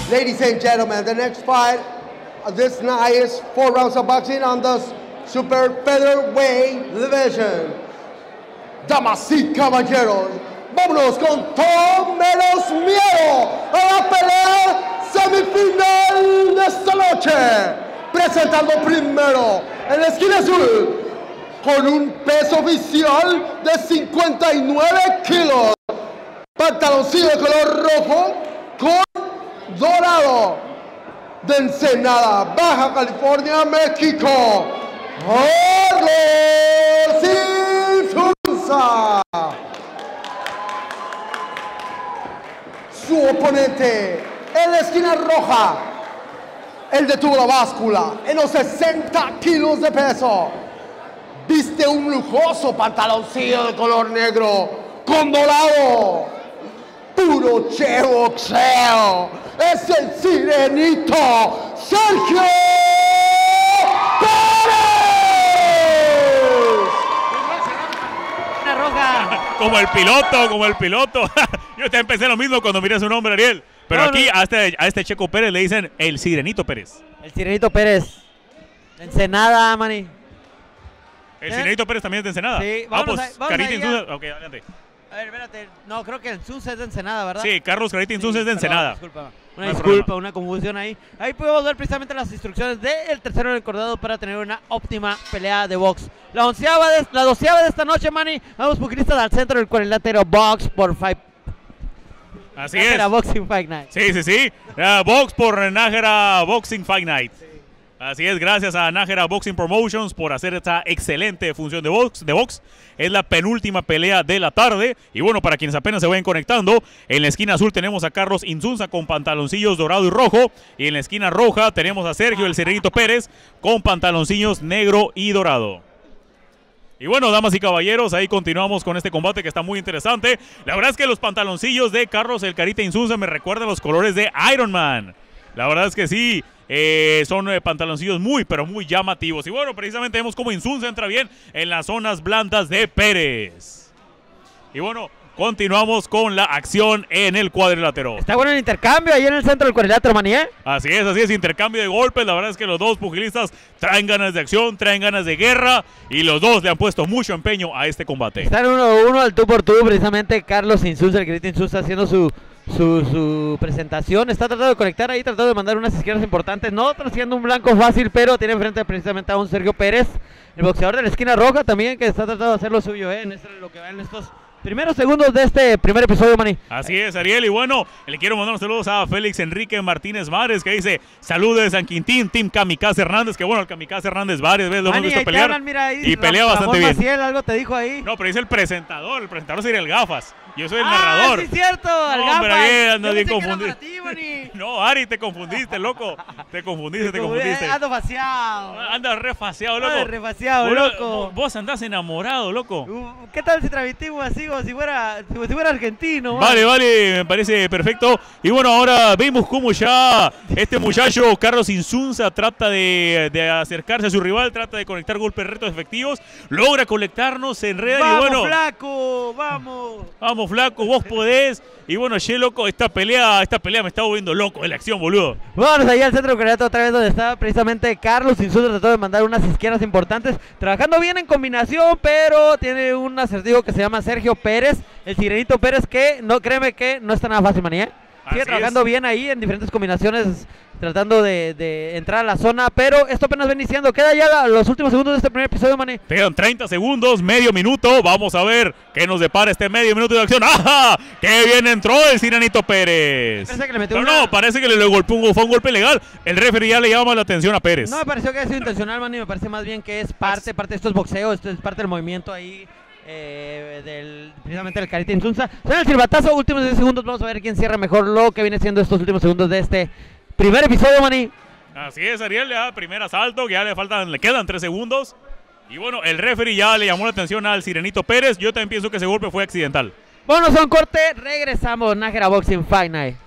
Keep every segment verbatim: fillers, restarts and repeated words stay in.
Ladies and gentlemen, the next fight of this night is four rounds of boxing on the super featherweight division. Damas y caballeros, vámonos con todo menos miedo a la pelea semifinal de esta noche. Presentando primero en la esquina azul, con un peso oficial de cincuenta y nueve kilos, pantaloncillo de color rojo con dorado, de Ensenada, Baja California, México, Carlos Insunza. Su oponente en la esquina roja, el detuvo la báscula en los sesenta kilos de peso. Viste un lujoso pantaloncillo de color negro con dorado. Puro che boxeo. Es el sirenito Sergio Pérez. Una roja. Como el piloto, como el piloto. Yo te pensé lo mismo cuando miré su nombre, Ariel. Pero No, aquí no. a este, a este Checo Pérez le dicen el Sirenito Pérez. El Sirenito Pérez. Ensenada, mani. El ¿Eh? Sirenito Pérez también es de Ensenada. Sí, ah, vámonos pues ahí- vámonos Carita ahí Insunza. Ok, adelante. A ver, espérate. No, creo que el Insunza es de Ensenada, ¿verdad? Sí, Carlos Carita Insunza es de perdón, Ensenada. Disculpa. Una No hay disculpa, problema. una confusión ahí. Ahí podemos ver precisamente las instrucciones del tercero recordado para tener una óptima pelea de box. La onceava de, la doceava de esta noche, mani. Vamos pugilistas al centro del cuadrilátero box por five. Así es. Nájera Boxing Fight Night. Sí, sí, sí. Uh, box por Nájera Boxing Fight Night. Así es, gracias a Nájera Boxing Promotions por hacer esta excelente función de box, de box. Es la penúltima pelea de la tarde. Y bueno, para quienes apenas se vayan conectando, en la esquina azul tenemos a Carlos Insunza con pantaloncillos dorado y rojo. Y en la esquina roja tenemos a Sergio el Sirenito Pérez con pantaloncillos negro y dorado. Y bueno, damas y caballeros, ahí continuamos con este combate que está muy interesante. La verdad es que los pantaloncillos de Carlos el Carita Insunza me recuerdan los colores de Iron Man. La verdad es que sí, eh, son eh, pantaloncillos muy, pero muy llamativos. Y bueno, precisamente vemos cómo Insunza entra bien en las zonas blandas de Pérez. Y bueno, continuamos con la acción en el cuadrilátero. Está bueno el intercambio ahí en el centro del cuadrilátero, mani, ¿eh? Así es, así es, intercambio de golpes. La verdad es que los dos pugilistas traen ganas de acción, traen ganas de guerra. Y los dos le han puesto mucho empeño a este combate. Están uno a uno al tú por tú, precisamente Carlos Insulza, el Carita Insulza, haciendo su, su, su presentación. Está tratando de conectar ahí, tratando de mandar unas izquierdas importantes. No haciendo un blanco fácil, pero tiene enfrente precisamente a un Sergio Pérez, el boxeador de la esquina roja también, que está tratando de hacer lo suyo, ¿eh? En esto, lo que va en estos primeros segundos de este primer episodio, mani. Así es, Ariel. Y bueno, le quiero mandar unos saludos a Félix Enrique Martínez Vares, que dice: saludos de San Quintín, Team Kamikaze Hernández. Que bueno, el Kamikaze Hernández varias veces lo hemos Mani, visto ahí te pelear. hablan, mira, ahí, y pelea Ramón bastante bien. Maciel, algo te dijo ahí. No, pero dice el presentador. El presentador sería el Gafas. Yo soy el ah, narrador. sí, cierto, al No, hombre, Gafas. Ariel, andas Yo bien pensé que era confundido. para ti, mani. No, Ari, te confundiste, loco. Te confundiste, te Como, confundiste. eh, Ando faciado. Andas refaseado, loco. Ando refaseado, Vos- loco. Vos andás enamorado, loco. Uh, ¿Qué tal si transmitimos así como si fuera, como si fuera argentino? man? Vale, vale, me parece perfecto. Y bueno, ahora vemos cómo ya este muchacho, Carlos Insunza, trata de, de acercarse a su rival, trata de conectar golpes retos efectivos, logra conectarnos, se enreda ¡Vamos, y bueno, flaco! ¡Vamos! vamos flaco, vos podés. Y bueno, che, loco, esta pelea, esta pelea me está volviendo loco de la acción, boludo. Vamos allá al centro del cuadrilátero otra vez donde está precisamente Carlos Insulza, tratando de mandar unas izquierdas importantes, trabajando bien en combinación, pero tiene un acertijo que se llama Sergio Pérez, el Sirenito Pérez, que no, créeme que no está nada fácil, maní, ¿eh? Sigue Así trabajando es. bien ahí en diferentes combinaciones, tratando de, de entrar a la zona, pero esto apenas ven iniciando. Queda ya la- los últimos segundos de este primer episodio, maní. Te quedan treinta segundos, medio minuto. Vamos a ver qué nos depara este medio minuto de acción. ¡Ajá! ¡Qué bien entró el Sirenito Pérez! Parece que le metió Pero una- no, parece que le, le golpeó un, fue un golpe legal. El referee ya le llama la atención a Pérez. No me pareció que haya sido intencional, maní, me parece más bien que es parte, parte de esto es boxeo, esto es parte del movimiento ahí. Eh, del, precisamente del Carita Insunza. Suena el silbatazo, últimos diez segundos. Vamos a ver quién cierra mejor lo que viene siendo estos últimos segundos de este primer episodio, maní. Así es, Ariel, le da primer asalto, que ya le faltan, le quedan tres segundos. Y bueno, el referee ya le llamó la atención al Sirenito Pérez. Yo también pienso que ese golpe fue accidental. Vámonos a un corte, regresamos. Nájera Boxing Fight Night.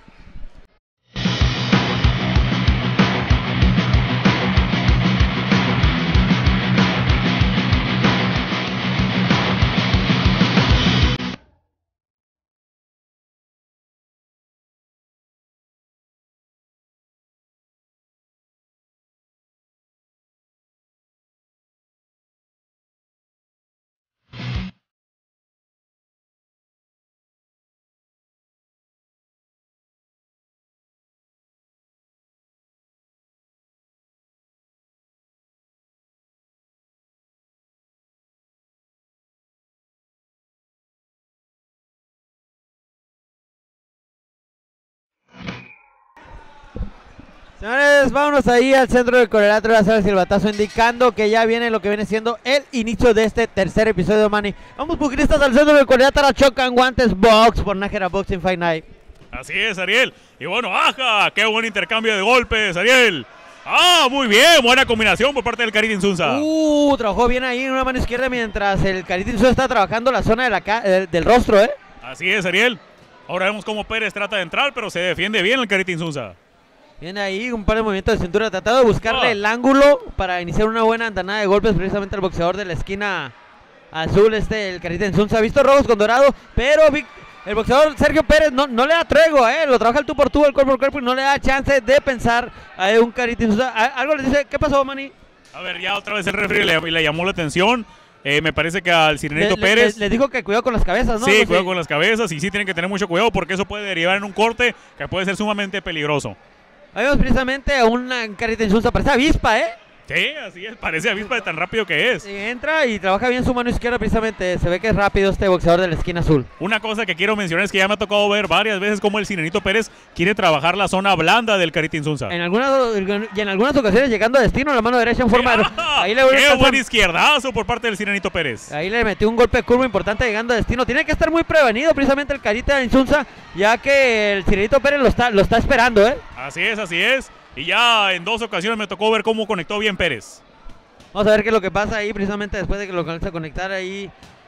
Señores, vámonos ahí al centro del cuadrilátero de la sala de silbatazo, indicando que ya viene lo que viene siendo el inicio de este tercer episodio, Manny. Vamos, pugilistas, al centro del cuadrilátero, chocan guantes, box por Nájera Boxing Fight Night. Así es, Ariel. Y bueno, ¡ajá! ¡Qué buen intercambio de golpes, Ariel! ¡Ah, muy bien! Buena combinación por parte del Karita Insunza. Uh, trabajó bien ahí en una mano izquierda mientras el Karita Insunza está trabajando la zona de la ca eh, del rostro, ¿eh? Así es, Ariel. Ahora vemos cómo Pérez trata de entrar, pero se defiende bien el Karita Insunza. Viene ahí un par de movimientos de cintura, tratando de buscarle oh. el ángulo para iniciar una buena andanada de golpes precisamente al boxeador de la esquina azul, este, el Karita Insunza. Ha visto rojos con dorado, pero Vic, el boxeador Sergio Pérez no, no le da tregua, eh, lo trabaja el tú por tú, el cuerpo por cuerpo, y no le da chance de pensar a un Karita Insunza. Algo le dice, ¿qué pasó, Manny? A ver, ya otra vez el referee le, le llamó la atención. Eh, me parece que al Sirenito le, Pérez... Le, le dijo que cuidado con las cabezas, ¿no? Sí, no, cuidado sí. con las cabezas, y sí tienen que tener mucho cuidado porque eso puede derivar en un corte que puede ser sumamente peligroso. Ahí vemos precisamente a una Karita Insunza, parece avispa, ¿eh? Sí, así es, parece avispa de tan rápido que es. Sí, entra y trabaja bien su mano izquierda precisamente, se ve que es rápido este boxeador de la esquina azul. Una cosa que quiero mencionar es que ya me ha tocado ver varias veces cómo el Sirenito Pérez quiere trabajar la zona blanda del Karita Insunza. En algunas, y en algunas ocasiones llegando a destino la mano derecha en forma de... Ahí le ¡Qué buen izquierdazo por parte del Sirenito Pérez! Ahí le metió un golpe de curva importante llegando a destino. Tiene que estar muy prevenido precisamente el Karita Insunza, ya que el Sirenito Pérez lo está, lo está esperando, ¿eh? Así es, así es. Y ya en dos ocasiones me tocó ver cómo conectó bien Pérez. Vamos a ver qué es lo que pasa ahí precisamente después de que lo comienza a conectar ahí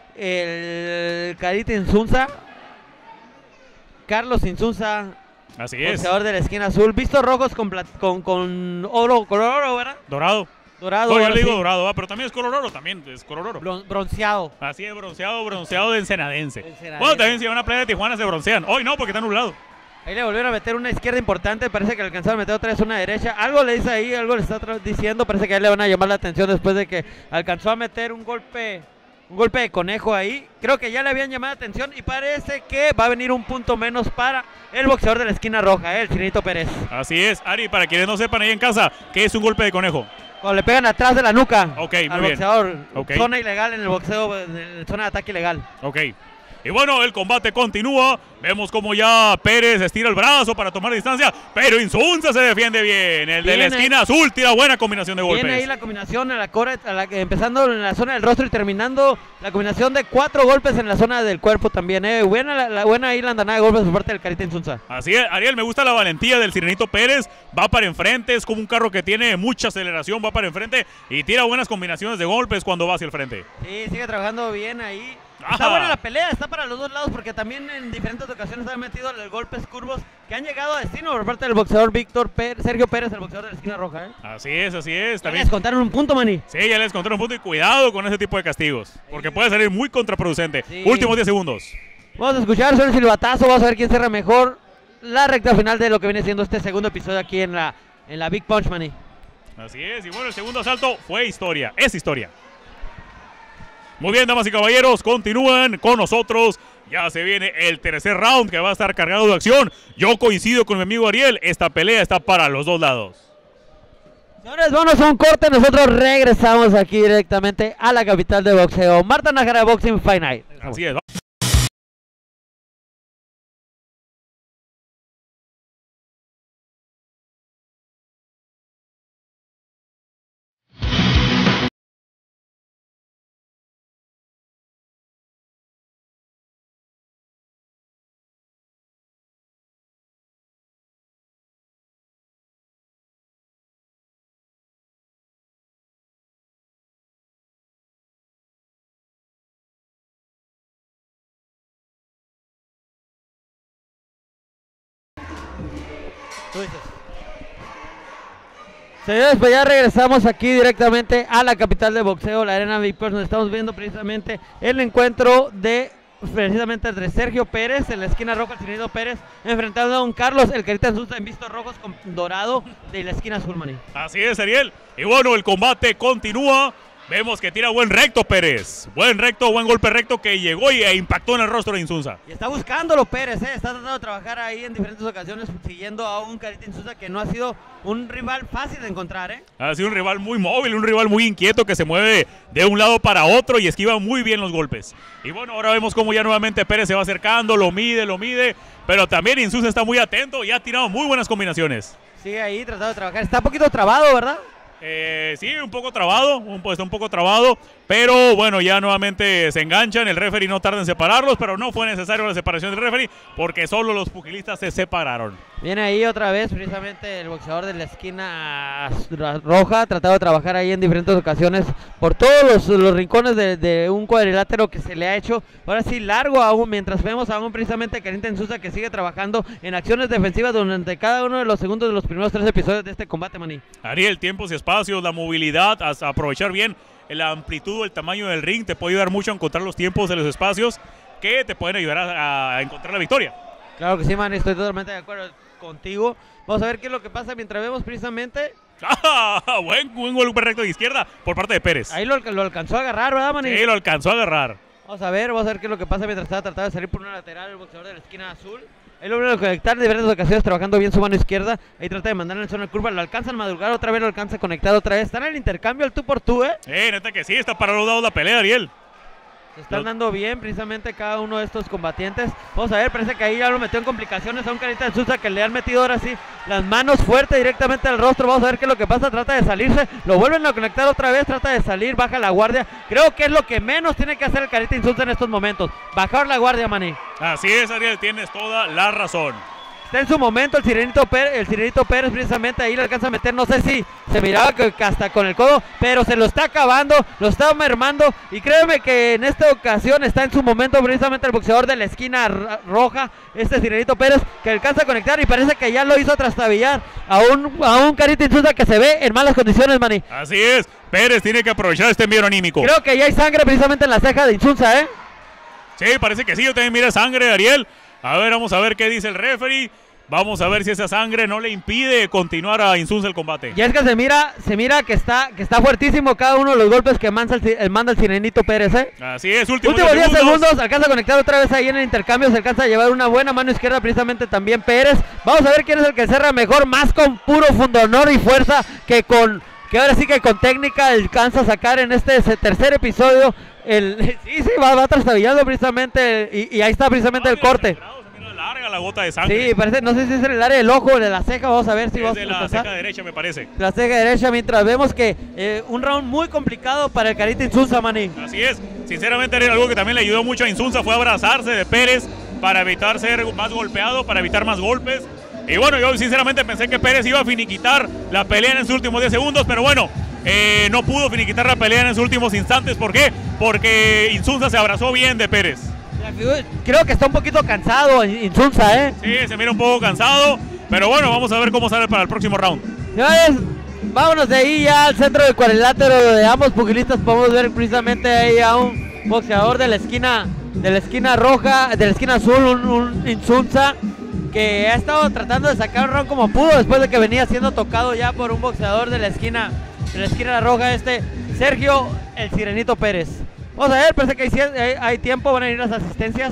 el Karita Insunza. Carlos Insunza. Así es. Boxeador de la esquina azul. Vistos rojos con, con, con oro, color oro, ¿verdad? Dorado. Dorado. No, yo le digo sí. dorado, ¿va? Pero también es color oro, también es color oro. Bron bronceado. Así es, bronceado, bronceado de ensenadense. ensenadense. Bueno, también si van a playa de Tijuana se broncean. Hoy no, porque está nublado. Ahí le volvieron a meter una izquierda importante, parece que le alcanzaron a meter otra vez una derecha. Algo le dice ahí, algo le está diciendo, parece que ahí le van a llamar la atención después de que alcanzó a meter un golpe, un golpe de conejo ahí. Creo que ya le habían llamado la atención y parece que va a venir un punto menos para el boxeador de la esquina roja, ¿eh? El Sirenito Pérez. Así es, Ari, para quienes no sepan ahí en casa, ¿qué es un golpe de conejo? Cuando le pegan atrás de la nuca okay, al muy boxeador, bien. Okay. Zona ilegal en el boxeo, en zona de ataque ilegal. Ok. Y bueno, el combate continúa. Vemos como ya Pérez estira el brazo para tomar distancia, pero Insunza se defiende bien. El de la esquina azul tira buena combinación de golpes. Viene ahí la combinación a la core, a la, empezando en la zona del rostro y terminando la combinación de cuatro golpes en la zona del cuerpo también. Eh. Buena, la, la, buena ahí la andanada de golpes por parte del Karita Insunza. Así es, Ariel, me gusta la valentía del Sirenito Pérez. Va para enfrente, es como un carro que tiene mucha aceleración, va para enfrente y tira buenas combinaciones de golpes cuando va hacia el frente. Sí, sigue trabajando bien ahí. Está buena la pelea, está para los dos lados porque también en diferentes ocasiones han metido los golpes curvos que han llegado a destino por parte del boxeador Víctor Pérez, Sergio Pérez, el boxeador de la esquina roja. ¿eh? Así es, así es. También les contaron un punto, Manny. Sí, ya les contaron un punto y cuidado con ese tipo de castigos porque sí. puede salir muy contraproducente. Sí. Últimos diez segundos. Vamos a escuchar, suena el silbatazo, vamos a ver quién cierra mejor la recta final de lo que viene siendo este segundo episodio aquí en la, en la Big Punch, Manny. Así es, y bueno, el segundo asalto fue historia, es historia. Muy bien, damas y caballeros, continúan con nosotros. Ya se viene el tercer round que va a estar cargado de acción. Yo coincido con mi amigo Ariel, esta pelea está para los dos lados. Señores, vamos a un corte, nosotros regresamos aquí directamente a la capital de boxeo, Marta Nájera Boxing Fight Night. Así es. Señores, pues ya regresamos aquí directamente a la capital de boxeo, la Arena Big Punch, donde estamos viendo precisamente el encuentro de precisamente entre Sergio Pérez en la esquina roja, el Sirenito Pérez, enfrentando a un Carlos, el Karita Insunza en vistos rojos con dorado de la esquina azul, Manny. Así es, Ariel. Y bueno, el combate continúa. Vemos que tira buen recto Pérez. Buen recto, buen golpe recto que llegó y, e impactó en el rostro de Insunza. Y está buscándolo Pérez, ¿eh? Está tratando de trabajar ahí en diferentes ocasiones, siguiendo a un Karita Insunza que no ha sido un rival fácil de encontrar, ¿eh? Ha sido un rival muy móvil, un rival muy inquieto que se mueve de un lado para otro y esquiva muy bien los golpes. Y bueno, ahora vemos cómo ya nuevamente Pérez se va acercando, lo mide, lo mide, pero también Insunza está muy atento y ha tirado muy buenas combinaciones. Sigue ahí tratando de trabajar. Está un poquito trabado, ¿verdad? Eh, sí, un poco trabado, un, está un poco trabado, pero bueno, ya nuevamente se enganchan, el referee no tarda en separarlos, pero no fue necesario la separación del referee porque solo los pugilistas se separaron. Viene ahí otra vez precisamente el boxeador de la esquina roja, tratado de trabajar ahí en diferentes ocasiones por todos los, los rincones de, de un cuadrilátero que se le ha hecho, ahora sí largo aún, mientras vemos aún precisamente a Carita Sousa que sigue trabajando en acciones defensivas durante cada uno de los segundos de los primeros tres episodios de este combate, maní. Ariel, tiempos y espacios, la movilidad, a, a aprovechar bien la amplitud, el tamaño del ring, te puede ayudar mucho a encontrar los tiempos de los espacios que te pueden ayudar a, a encontrar la victoria. Claro que sí, man, estoy totalmente de acuerdo contigo. Vamos a ver qué es lo que pasa mientras vemos precisamente. ¡Ah! Buen, buen golpe recto de izquierda por parte de Pérez. Ahí lo, lo alcanzó a agarrar, ¿verdad, maní? Sí, lo alcanzó a agarrar. Vamos a ver, vamos a ver qué es lo que pasa mientras estaba tratando de salir por una lateral el boxeador de la esquina azul. Ahí lo vuelve a conectar en diferentes ocasiones, trabajando bien su mano izquierda. Ahí trata de mandar en la zona de curva, lo alcanzan a madrugar otra vez, lo alcanza conectado otra vez. Están en el intercambio, el tú por tú, ¿eh? Eh, neta que sí, está para los lados la pelea, Ariel. Se están dando bien precisamente cada uno de estos combatientes. Vamos a ver, parece que ahí ya lo metió en complicaciones a un Carita Sousa que le han metido ahora sí las manos fuerte directamente al rostro. Vamos a ver qué es lo que pasa, trata de salirse, lo vuelven a conectar otra vez, trata de salir, baja la guardia. Creo que es lo que menos tiene que hacer el Carita Sousa en estos momentos, bajar la guardia, maní. Así es, Ariel, tienes toda la razón. Está en su momento el Sirenito Pérez, el Sirenito Pérez precisamente ahí le alcanza a meter, no sé si se miraba que hasta con el codo, pero se lo está acabando, lo está mermando y créeme que en esta ocasión está en su momento precisamente el boxeador de la esquina roja, este Sirenito Pérez, que alcanza a conectar y parece que ya lo hizo trastabillar a un, a un Carita Sousa que se ve en malas condiciones, maní. Así es, Pérez tiene que aprovechar este envío anímico. Creo que ya hay sangre precisamente en la ceja de Insunza, ¿eh? Sí, parece que sí, yo también mira sangre, Ariel. A ver, vamos a ver qué dice el referee. Vamos a ver si esa sangre no le impide continuar a Insunza el combate. Y es que se mira, se mira que está, que está fuertísimo cada uno de los golpes que manda el, manda el Sirenito Pérez, ¿eh? Así es, últimos Últimos diez segundos. segundos, alcanza a conectar otra vez ahí en el intercambio, se alcanza a llevar una buena mano izquierda precisamente también Pérez. Vamos a ver quién es el que cerra mejor, más con puro fundonor y fuerza que con, que ahora sí que con técnica alcanza a sacar en este tercer episodio. El, sí, sí, va, va trastabillando precisamente y, y ahí está precisamente ah, el corte. Larga la gota de sangre. Sí, parece, no sé si es en el área del ojo o de la ceja, vamos a ver si es vamos de a la pasar. ceja derecha, me parece. La ceja derecha, mientras vemos que eh, un round muy complicado para el Carita Sousa, maní. Así es, sinceramente algo que también le ayudó mucho a Insunza fue abrazarse de Pérez para evitar ser más golpeado, para evitar más golpes. Y bueno, yo sinceramente pensé que Pérez iba a finiquitar la pelea en sus últimos diez segundos, pero bueno, eh, no pudo finiquitar la pelea en sus últimos instantes. ¿Por qué? Porque Insunza se abrazó bien de Pérez. Creo que está un poquito cansado Insunza, ¿eh? Sí, se mira un poco cansado, pero bueno, vamos a ver cómo sale para el próximo round. Señores, vámonos de ahí ya al centro del cuadrilátero de ambos pugilistas. Podemos ver precisamente ahí a un boxeador de la esquina, de la esquina roja, de la esquina azul, un, un Insunza que ha estado tratando de sacar un round como pudo después de que venía siendo tocado ya por un boxeador de la esquina, de la esquina roja, este Sergio el Sirenito Pérez. Vamos a ver, parece que hay, hay tiempo, van a ir las asistencias.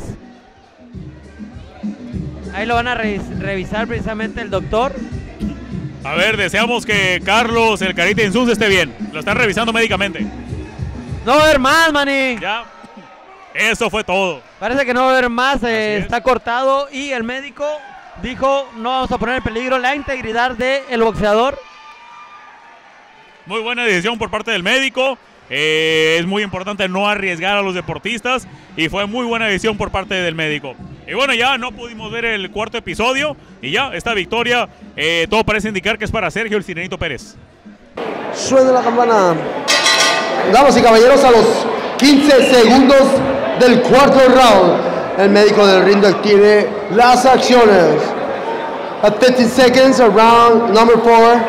Ahí lo van a re revisar precisamente el doctor. A ver, deseamos que Carlos, el Carita Insunza, esté bien. Lo están revisando médicamente. No va a haber más, maní. Ya, eso fue todo. Parece que no va a haber más, eh, está cortado y el médico dijo no vamos a poner en peligro la integridad del boxeador. Muy buena decisión por parte del médico. Eh, es muy importante no arriesgar a los deportistas y fue muy buena decisión por parte del médico. Y bueno, ya no pudimos ver el cuarto episodio y ya esta victoria, eh, todo parece indicar que es para Sergio el Sirenito Pérez. Suena la campana. Damas y caballeros, a los quince segundos del cuarto round, el médico del ring tiene las acciones. At fifty seconds of round number four.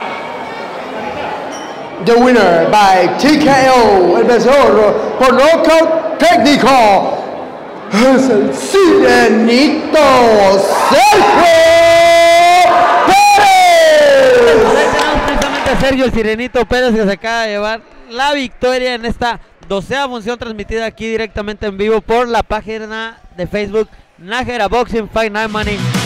The winner by T K O, el vencedor por nocaut técnico, es el Sirenito Sergio Pérez. Precisamente a Sergio el Sirenito Pérez, que se acaba de llevar la victoria en esta doceava función transmitida aquí directamente en vivo por la página de Facebook Nájera Boxing Fight Night, maní.